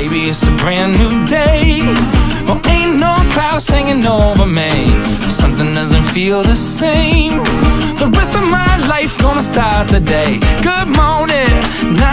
baby, it's a brand new day. Well, ain't no clouds hanging over me, something doesn't feel the same. The rest of my life gonna start the day. Good morning,